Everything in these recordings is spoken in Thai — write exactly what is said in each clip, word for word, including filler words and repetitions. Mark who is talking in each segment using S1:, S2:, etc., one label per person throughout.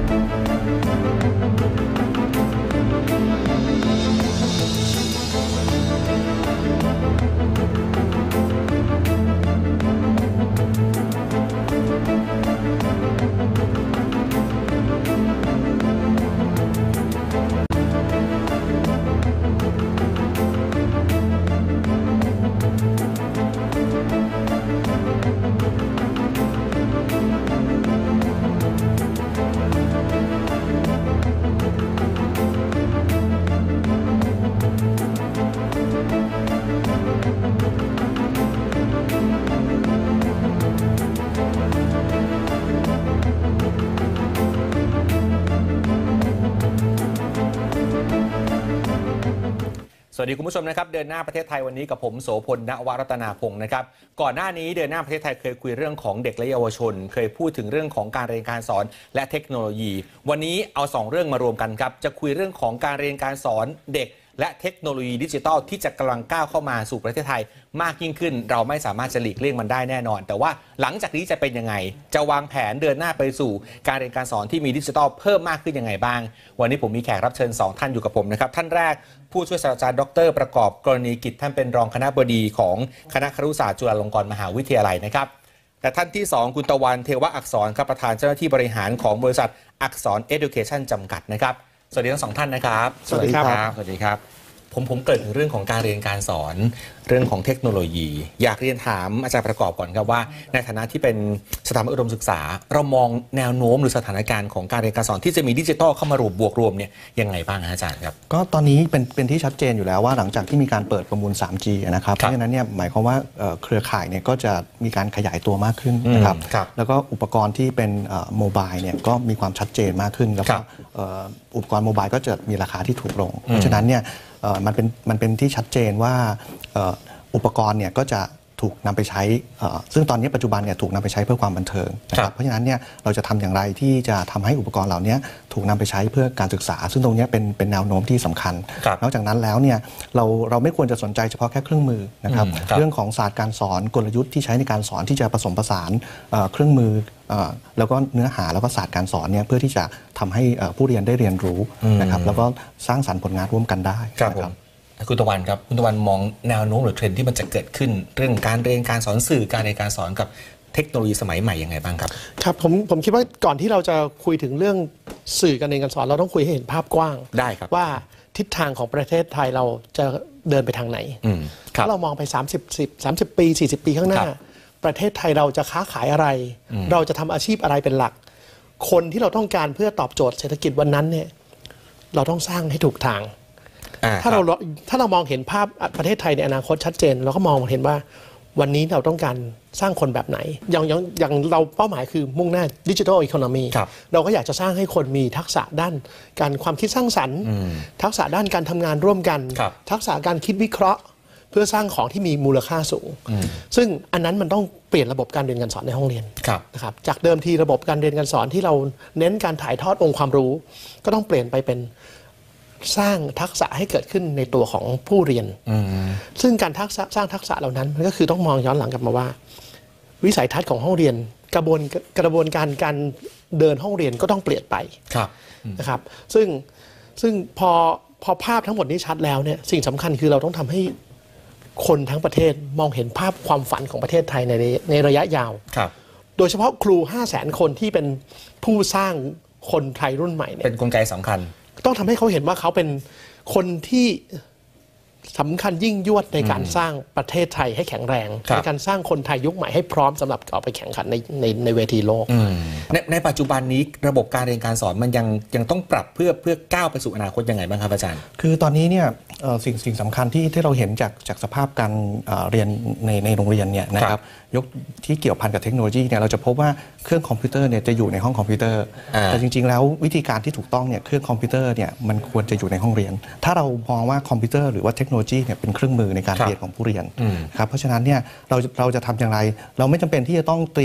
S1: สวัสดีคุณผู้ชมนะครับเดินหน้าประเทศไทยวันนี้กับผมโสพล ณวรัตนาพงศ์นะครับก่อนหน้านี้เดินหน้าประเทศไทยเคยคุยเรื่องของเด็กและเยาวชนเคยพูดถึงเรื่องของการเรียนการสอนและเทคโนโลยีวันนี้เอาสองเรื่องมารวมกันครับจะคุยเรื่องของการเรียนการสอนเด็กและเทคโนโลยีดิจิทัลที่จะกำลังก้าวเข้ามาสู่ประเทศไทยมากยิ่งขึ้นเราไม่สามารถจะหลีกเลี่ยงมันได้แน่นอนแต่ว่าหลังจากนี้จะเป็นยังไงจะวางแผนเดินหน้าไปสู่การเรียนการสอนที่มีดิจิทัลเพิ่มมากขึ้นยังไงบ้างวันนี้ผมมีแขกรับเชิญสองท่านอยู่กับผมนะครับท่านแรกผู้ช่วยศาสตราจารย์ดรประกอบกรณีกิจท่านเป็นรองคณบดีของคณะครุศาสตร์จุฬาลงกรณ์มหาวิทยาลัยนะครับและท่านที่สองคุณตะวันเทวะอักษรครับประธานเจ้าหน้าที่บริหารของบริษัทอักษร Education จำกัดนะครับสวัสดีทั้งสองท่านนะครับ
S2: สวัสดีครับ
S1: สวัสดีครับผมผมเกิดถึงเรื่องของการเรียนการสอนเรื่องของเทคโนโลยีอยากเรียนถามอาจารย์ประกอบก่อนครับว่าในฐานะที่เป็นสถาบันอุดมศึกษาเรามองแนวโน้มหรือสถานการณ์ของการเรียนการสอนที่จะมีดิจิทัลเข้ามารวมบวกรวมเนี่ยยังไงบ้างอาจารย์ครับ
S2: ก็ตอนนี้เป็นเป็นที่ชัดเจนอยู่แล้วว่าหลังจากที่มีการเปิดประมูล ทรีจี นะครับเพราะฉะนั้นเนี่ยหมายความว่าเครือข่ายเนี่ยก็จะมีการขยายตัวมากขึ้นนะครับแล้วก็อุปกรณ์ที่เป็นโมบายเนี่ยก็มีความชัดเจนมากขึ้นแล้วก็อุปกรณ์โมบายก็จะมีราคาที่ถูกลงเพราะฉะนั้นเนี่ยมันเป็นมันเป็นที่ชัดเจนว่าอุปกรณ์เนี่ยก็จะถูกนำไปใช้ซึ่งตอนนี้ปัจจุบันเนี่ยถูกนำไปใช้เพื่อความบันเทิงนะครับเพราะฉะนั้นเนี่ยเราจะทำอย่างไรที่จะทำให้อุปกรณ์เหล่านี้ถูกนำไปใช้เพื่อการศึกษาซึ่งตรงนี้เป็นเป็นแนวโน้มที่สำคัญนอกจากนั้นแล้วเนี่ยเราเราไม่ควรจะสนใจเฉพาะแค่เครื่องมือนะครับเรื่องของศาสตร์การสอนกลยุทธ์ที่ใช้ในการสอนที่จะผสมผสานเครื่องมือแล้วก็เนื้อหาแล้วก็ศาสตร์การสอนเนี่ยเพื่อที่จะทำให้ผู้เรียนได้เรียนรู้นะครับแล้วก็สร้างสรรค์ผลงานร่วมกันได้
S1: ครับคุณตะวันครับคุณตะวันมองแนวโน้มหรือเทรนด์ที่มันจะเกิดขึ้นเรื่องการเรียนการสอนสื่อการเรียนการสอนกับเทคโนโลยีสมัยใหม่ยังไงบ้างครับ
S3: ครับผมผมคิดว่าก่อนที่เราจะคุยถึงเรื่องสื่อการเรียนการสอนเราต้องคุยให้เห็นภาพกว้าง
S1: ได้ครับ
S3: ว่าทิศทางของประเทศไทยเราจะเดินไปทางไหนถ้าเรามองไปสามสิบ สามสิบปีสี่สิบปีข้างหน้าประเทศไทยเราจะค้าขายอะไรเราจะทำอาชีพอะไรเป็นหลักคนที่เราต้องการเพื่อตอบโจทย์เศรษฐกิจวันนั้นเนี่ยเราต้องสร้างให้ถูกทางถ้าเราถ้าเรามองเห็นภาพประเทศไทยในอนาคตชัดเจนเราก็มองเห็นว่าวันนี้เราต้องการสร้างคนแบบไหนอย่างอย่างอย่างเราเป้าหมายคือมุ่งหน้าดิจิทัลอีโคโนมีเราก็อยากจะสร้างให้คนมีทักษะด้านการความคิดสร้างสรรค์ทักษะด้านการทำงานร่วมกันทักษะการคิดวิเคราะห์เพื่อสร้างของที่มีมูลค่าสูงซึ่งอันนั้นมันต้องเปลี่ยนระบบการเรียนการสอนในห้องเรียนนะครับจากเดิมทีระบบการเรียนการสอนที่เราเน้นการถ่ายทอดองค์ความรู้ก็ต้องเปลี่ยนไปเป็นสร้างทักษะให้เกิดขึ้นในตัวของผู้เรียนซึ่งการทักษะสร้างทักษะเหล่านั้นมันก็คือต้องมองย้อนหลังกลับมาว่าวิสัยทัศน์ของห้องเรียนกระบวนกระบวนการการเดินห้องเรียนก็ต้องเปลี่ยนไปนะครับซึ่งซึ่งพอพอภาพทั้งหมดนี้ชัดแล้วเนี่ยสิ่งสำคัญคือเราต้องทำให้คนทั้งประเทศมองเห็นภาพความฝันของประเทศไทยในในระยะยาวโดยเฉพาะครูห้าแสนคนที่เป็นผู้สร้างคนไทยรุ่นใหม่เนี่ย
S1: เป็นกลไกสำคัญ
S3: ต้องทำให้เขาเห็นว่าเขาเป็นคนที่สำคัญยิ่งยวดในการสร้างประเทศไทยให้แข็งแรงในการสร้างคนไทยยุคใหม่ให้พร้อมสำหรับออกไปแข่งขันในในในเวทีโลก
S1: ในในปัจจุบันนี้ระบบการเรียนการสอนมันยังยังต้องปรับเพื่อเพื่อก้าวไปสู่อนาคตยังไงบ้างครับอาจารย์
S2: คือตอนนี้เนี่ยสิ่งสิ่งสำคัญที่ที่เราเห็นจากจากสภาพการเรียนในในโรงเรียนเนี่ยนะครับยกที่เกี่ยวพันกับเทคโนโลยีเนี่ยเราจะพบว่าเครื่องคอมพิวเตอร์เนี่ยจะอยู่ในห้องคอมพิวเตอร์แต่จริงๆแล้ววิธีการที่ถูกต้องเนี่ยเครื่องคอมพิวเตอร์เนี่ยมันควรจะอยู่ในห้องเรียนถ้าเรามองว่าคอมพิวเตอร์หรือว่าเทคโนโลยีเนี่ยเป็นเครื่องมือในการเรียนของผู้เรียนครับเพราะฉะนั้นเนี่ยเราเราจะทำอย่างไรเราไม่จำเป็นที่จะต้องเตรียม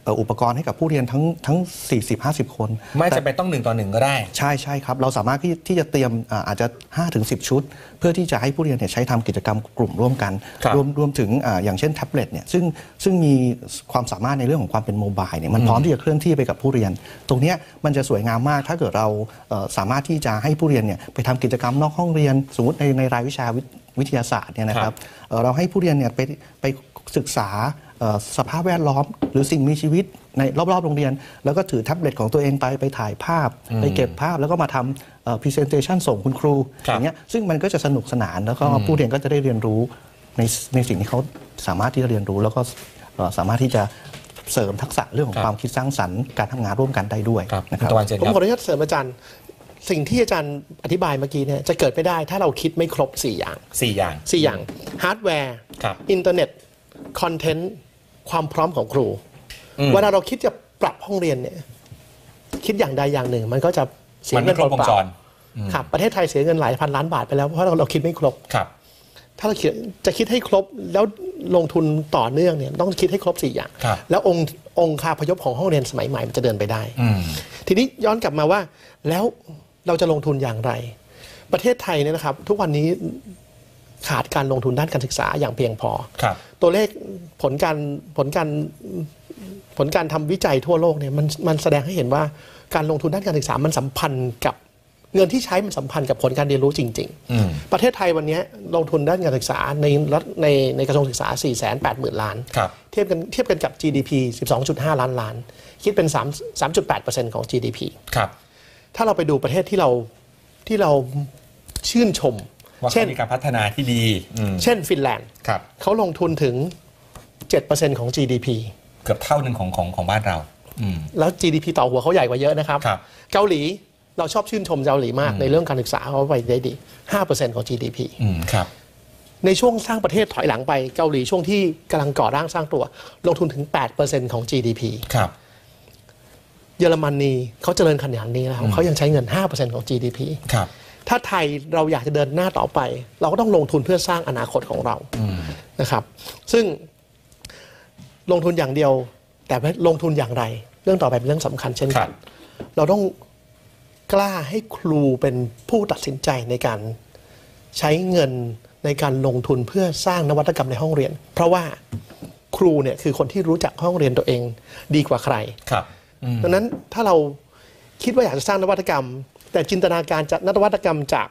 S2: อุปกรณ์ให้กับผู้เรียนทั้งทั้ง สี่สิบห้าสิบ คน
S1: ไม่จะเป็นต้องหนึ่งต่อหนึ่งก็ได้
S2: ใช่ใช่ครับเราสามารถที่ที่จะเตรียมอาจจะ ห้าถึงสิบ ชุดเพื่อที่จะให้ผู้เรียนเนี่ยใช้ทำกิจกรรมกลุ่มร่วมกันรวมรวมถึงออย่างเช่นแท็บเล็ตเนี่ยซึ่งซึ่งมีความสามารถในเรื่องของความเป็นโมบายเนี่ยมันพร้อมที่จะเคลื่อนที่ไปกับผู้เรียนตรงนี้มันจะสวยงามมากถ้าเกิดเราสามารถที่จะให้ผู้เรียนเนี่ยไปทำกิจกรรมนอกห้องเรียนสมมติในในรายวิชาวิทยาศาสตร์เนี่ยนะครับเราให้ผู้เรียนเนี่ยไปไปศึกษาสภาพแวดล้อมหรือสิ่งมีชีวิตในรอบๆโรงเรียนแล้วก็ถือแท็บเล็ตของตัวเองไปไปถ่ายภาพไปเก็บภาพแล้วก็มาทำ presentation ส่งคุณครูอย่างเงี้ยซึ่งมันก็จะสนุกสนานแล้วก็ผู้เรียนก็จะได้เรียนรู้ในในสิ่งที่เขาสามารถที่จะเรียนรู้แล้วก็สามารถที่จะเสริมทักษะเรื่องของความคิดสร้างสรรค์การทำงานร่วมกันได้ด้วยนะครับ
S3: ผมขออนุญาตเสริมอาจารย์สิ่งที่อาจารย์อธิบายเมื่อกี้เนี่ยจะเกิดไม่ได้ถ้าเราคิดไม่ครบสี่อย่าง
S1: สี่อย่าง
S3: สี่อย่างฮาร์ดแวร์อินเทอร์เน็ตคอนเทนต์ความพร้อมของครูเวลาเราคิดจะปรับห้องเรียนเนี่ยคิดอย่างใดอย่างหนึ่งมันก็จะเสียเงินเปล่าๆครับประเทศไทยเสียเงินหลายพันล้านบาทไปแล้วเพราะเราเราคิดไม่ครบ
S1: ครับ
S3: ถ้าเราจะคิดให้ครบแล้วลงทุนต่อเนื่องเนี่ยต้องคิดให้ครบสี่อย่างแล้วองค์องค์คาพยพของห้องเรียนสมัยใหม่มันจะเดินไปได้ทีนี้ย้อนกลับมาว่าแล้วเราจะลงทุนอย่างไรประเทศไทยเนี่ยนะครับทุกวันนี้ขาดการลงทุนด้านการศึกษาอย่างเพียงพอตัวเลขผลการผลการผลการทำวิจัยทั่วโลกเนี่ยมันมันแสดงให้เห็นว่าการลงทุนด้านการศึกษามันสัมพันธ์กับเงินที่ใช้มันสัมพันธ์กับผลการเรียนรู้จริงๆประเทศไทยวันนี้ลงทุนด้านการศึกษาในรัฐในในกระทรวงศึกษา สี่แสนแปดหมื่น ล้านเทียบกันเทียบกันกับ จี ดี พี สิบสองจุดห้า ล้านล้านคิดเป็นสาม สามจุดแปดเปอร์เซ็นต์ ของ จี ดี พี
S1: ครับ
S3: ถ้าเราไปดูประเทศที่เราที่เราชื่นชม
S1: เช่นมีการพัฒนาที่ดี
S3: เช่นฟินแลนด์เขาลงทุนถึง เจ็ดเปอร์เซ็นต์ ของ จี ดี พี
S1: เกือบเท่าหนึ่งของของของบ้านเรา
S3: แล้ว จี ดี พี ต่อหัวเขาใหญ่กว่าเยอะนะครับเกาหลีเราชอบชื่นชมเกาหลีมากในเรื่องการศึกษาเขาไปได้ดี ห้าเปอร์เซ็นต์ ของ จี ดี พี
S1: ครับ
S3: ในช่วงสร้างประเทศถอยหลังไปเกาหลีช่วงที่กำลังก่อร่างสร้างตัวลงทุนถึง แปดเปอร์เซ็นต์ ของ จี ดี พี
S1: ครับ
S3: เยอรมนีเขาเจริญขนาดนี้แล้วเขายังใช้เงิน ห้าเปอร์เซ็นต์ ของ จี ดี พี
S1: ครับ
S3: ถ้าไทยเราอยากจะเดินหน้าต่อไปเราก็ต้องลงทุนเพื่อสร้างอนาคตของเรานะครับซึ่งลงทุนอย่างเดียวแต่ลงทุนอย่างไรเรื่องต่อไปเป็นเรื่องสำคัญเช่นกันเราต้องกล้าให้ครูเป็นผู้ตัดสินใจในการใช้เงินในการลงทุนเพื่อสร้างนวัตกรรมในห้องเรียนเพราะว่าครูเนี่ยคือคนที่รู้จักห้องเรียนตัวเองดีกว่าใครดังนั้นถ้าเราคิดว่าอยากจะสร้างนวัตกรรมแต่จินตนาการจากนวัตกรรมจาก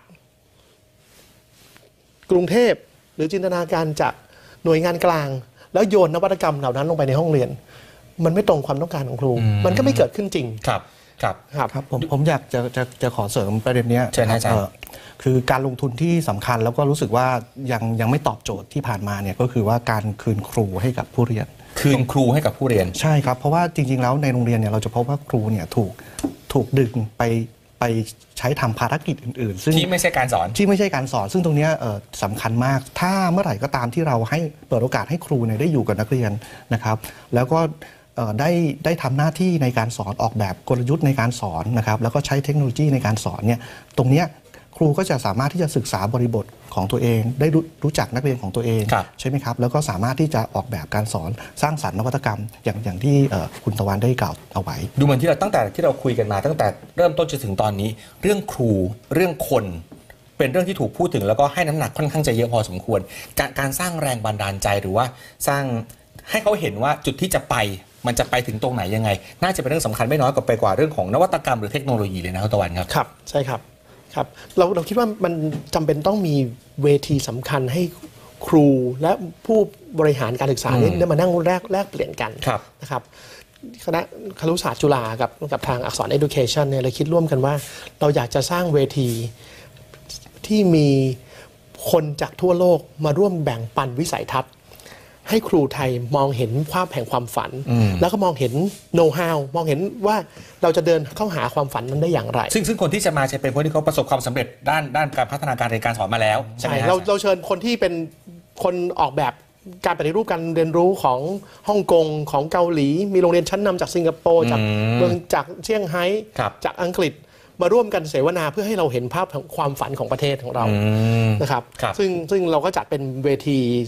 S3: กรุงเทพหรือจินตนาการจากหน่วยงานกลางแล้วโยนนวัตกรรมเหล่านั้นลงไปในห้องเรียนมันไม่ตรงความต้องการของครูมันก็ไม่เกิดขึ้นจริง
S1: ครับครับ
S2: ครับครับผมผมอยากจะจะจะขอเสริมประเด็นนี้คือการลงทุนที่สำคัญแล้วก็รู้สึกว่ายังยังไม่ตอบโจทย์ที่ผ่านมาเนี่ยก็คือว่าการคืนครูให้กับผู้เรียน
S1: คืนครูให้กับผู้เรียน
S2: ใช่ครับเพราะว่าจริงๆแล้วในโรงเรียนเนี่ยเราจะพบว่าครูเนี่ยถูกถูกดึงไปไปใช้ทำภารกิจอื่นๆซึ่ง
S1: ที่ไม่ใช่การสอน
S2: ที่ไม่ใช่การสอนซึ่งตรงนี้สำคัญมากถ้าเมื่อไหร่ก็ตามที่เราให้เปิดโอกาสให้ครูเนี่ยได้อยู่กับนักเรียนนะครับแล้วก็ได้ได้ทำหน้าที่ในการสอนออกแบบกลยุทธ์ในการสอนนะครับแล้วก็ใช้เทคโนโลยีในการสอนเนี่ยตรงนี้ครูก็จะสามารถที่จะศึกษาบริบทของตัวเองได้รู้จักนักเรียนของตัวเองใช่ไหมครับแล้วก็สามารถที่จะออกแบบการสอนสร้างสรรค์นวัตกรรมอย่างอย่างที่คุณตะวันได้กล่าวเอาไว้
S1: ดูเหมือนที่เราตั้งแต่ที่เราคุยกันมาตั้งแต่เริ่มต้นจนถึงตอนนี้เรื่องครูเรื่องคนเป็นเรื่องที่ถูกพูดถึงแล้วก็ให้น้ำหนักค่อนข้างจะเยอะพอสมควรการการสร้างแรงบันดาลใจหรือว่าสร้างให้เขาเห็นว่าจุดที่จะไปมันจะไปถึงตรงไหนยังไงน่าจะเป็นเรื่องสำคัญไม่น้อยกว่าไปกว่าเรื่องของนวัตกรรมหรือเทคโนโลยีเลยนะครับตะวันครับ
S3: ครับใช่ครับครับเราเราคิดว่ามันจำเป็นต้องมีเวทีสำคัญให้ครูและผู้บริหารการศึกษาเนี่ยมานั่งแลกแลกเปลี่ยนกันนะครับคณะครุศาสตร์จุฬากับกับทางอักษร Education เนี่ยเราคิดร่วมกันว่าเราอยากจะสร้างเวทีที่มีคนจากทั่วโลกมาร่วมแบ่งปันวิสัยทัศน์ให้ครูไทยมองเห็นภาพแห่งความฝันแล้วก็มองเห็นโน้ตฮาวมองเห็นว่าเราจะเดินเข้าหาความฝันนั้นได้อย่างไร
S1: ซึ่งซึ่งคนที่จะมาจะเป็นคนที่เขาประสบความสำเร็จด้านด้านการพัฒนาการเรียนการสอนมาแล้ว
S3: ใช่ไหมเราเราเชิญคนที่เป็นคนออกแบบการปฏิรูปการเรียนรู้ของฮ่องกงของเกาหลีมีโรงเรียนชั้นนำจากสิงคโปร์จากเมืองจากเซี่ยงไฮ้จากอังกฤษมาร่วมกันเสวนาเพื่อให้เราเห็นภาพของความฝันของประเทศของเรานะครับซึ่งซึ่งเราก็จัดเป็นเวทีเ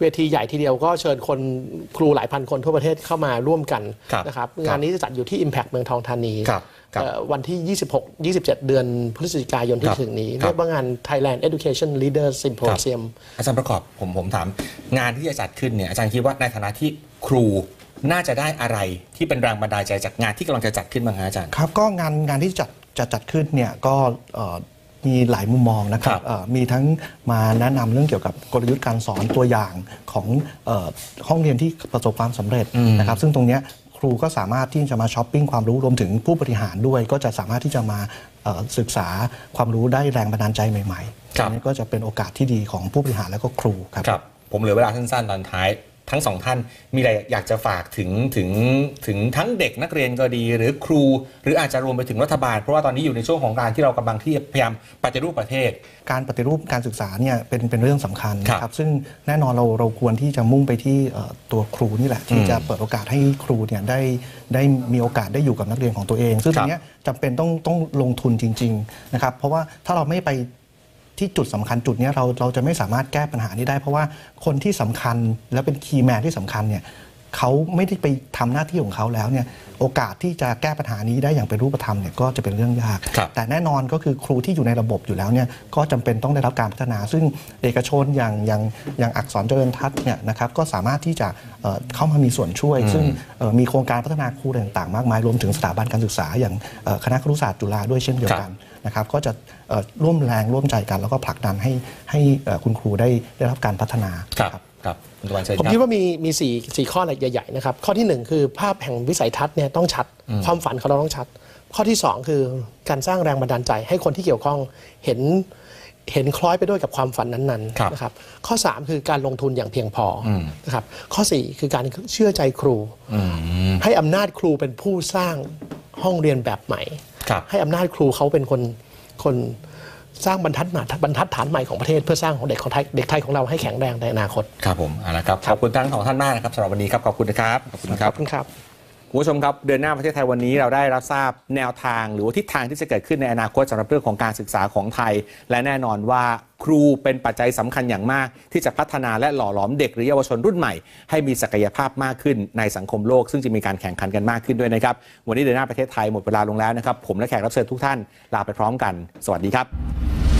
S3: เวทีใหญ่ทีเดียวก็เชิญคนครูหลายพันคนทั่วประเทศเข้ามาร่วมกันนะครับงานนี้จะจัดอยู่ที่ Impact เมืองทองธานีวันที่ ยี่สิบหก ยี่สิบเจ็ด เดือนพฤศจิกายนที่ถึงนี้เรียกว่างาน Thailand Education Leaders Symposium
S1: อาจารย์ประกอบผมผมถามงานที่จะจัดขึ้นเนี่ยอาจารย์คิดว่าในฐานะที่ครูน่าจะได้อะไรที่เป็นแรงบันดาลใจจากงานที่กำลังจะจัดขึ้นบ้างครับอาจารย์
S2: ครับก็งานงานที่จัดจะจัดขึ้นเนี่ยก็มีหลายมุมมองนะครับมีทั้งมาแนะนำเรื่องเกี่ยวกับกลยุทธ์การสอนตัวอย่างของห้องเรียนที่ประสบความสำเร็จนะครับซึ่งตรงนี้ครูก็สามารถที่จะมาช้อปปิ้งความรู้รวมถึงผู้บริหารด้วยก็จะสามารถที่จะมาศึกษาความรู้ได้แรงบันดาลใจใหม่ๆอันนี้ก็จะเป็นโอกาสที่ดีของผู้บริหารและก็ครูครับ
S1: ผมเหลือเวลาสั้นๆตอนท้ายทั้งสองท่านมีอะไรอยากจะฝากถึงถึงถึงทั้งเด็กนักเรียนก็ดีหรือครูหรืออาจจะรวมไปถึงรัฐบาลเพราะว่าตอนนี้อยู่ในช่วงของการที่เรากำลังที่พยายามปฏิรูปประเทศ
S2: การปฏิรูปการศึกษาเนี่ยเป็นเป็นเรื่องสำคัญครับซึ่งแน่นอนเราเราควรที่จะมุ่งไปที่ตัวครูนี่แหละที่จะเปิดโอกาสให้ครูเนี่ยได้ได้มีโอกาสได้อยู่กับนักเรียนของตัวเองซึ่งตรงนี้จำเป็นต้องต้องลงทุนจริงๆนะครับเพราะว่าถ้าเราไม่ไปที่จุดสำคัญจุดนี้เราเราจะไม่สามารถแก้ปัญหานี้ได้เพราะว่าคนที่สำคัญและเป็นคีย์แมนที่สำคัญเนี่ยเขาไม่ได้ไปทำหน้าที่ของเขาแล้วเนี่ยโอกาสที่จะแก้ปัญหานี้ได้อย่างเป็นรูปธรรมเนี่ยก็จะเป็นเรื่องยากแต่แน่นอนก็คือครูที่อยู่ในระบบอยู่แล้วเนี่ยก็จำเป็นต้องได้รับการพัฒนาซึ่งเอกชนอย่างอย่างอย่างอักษรเจริญทัศน์เนี่ยนะครับก็สามารถที่จะเข้ามามีส่วนช่วยซึ่งมีโครงการพัฒนาครูต่างๆมากมายรวมถึงสถาบันการศึกษาอย่างคณะครุศาสตร์จุฬาด้วยเช่นเดียวกันนะครับก็จะร่วมแรงร่วมใจกันแล้วก็ผลักดันให้ให้คุณครูได้ได้รับการพัฒนา
S1: ครับครับ
S3: ผมคิดว่ามีมีสี่สี่ข้อใหญ่ๆนะครับข้อที่หนึ่งคือภาพแห่งวิสัยทัศน์เนี่ยต้องชัดความฝันของเราต้องชัดข้อที่สองคือการสร้างแรงบันดาลใจให้คนที่เกี่ยวข้องเห็นเห็นคล้อยไปด้วยกับความฝันนั้นๆนะครับข้อสามคือการลงทุนอย่างเพียงพอนะครับข้อสี่คือการเชื่อใจครูให้อำนาจครูเป็นผู้สร้างห้องเรียนแบบใหม่ให้อำนาจครูเขาเป็นคนคนสร้างบรรทัดฐานบรรทัดฐานใหม่ของประเทศเพื่อสร้างของเด็กของไทยเด็กไทยของเราให้แข็งแรงในอนาคต
S1: ครับผมเอาละครับขอบคุณทั้งสองท่านมากนะครับสำหรับวันนี้ครับขอบคุณนะครับ
S3: ขอบคุณครับขอบคุณครับ
S1: คุณผู้ชมครับเดือนหน้าประเทศไทยวันนี้เราได้รับทราบแนวทางหรือว่าทิศทางที่จะเกิดขึ้นในอนาคตสำหรับเรื่องของการศึกษาของไทยและแน่นอนว่าครูเป็นปัจจัยสำคัญอย่างมากที่จะพัฒนาและหล่อหลอมเด็กหรือเยาวชนรุ่นใหม่ให้มีศักยภาพมากขึ้นในสังคมโลกซึ่งจะมีการแข่งขันกันมากขึ้นด้วยนะครับวันนี้เดือนหน้าประเทศไทยหมดเวลาลงแล้วนะครับผมและแขกรับเชิญทุกท่านลาไปพร้อมกันสวัสดี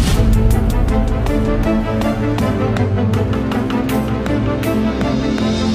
S1: ครับ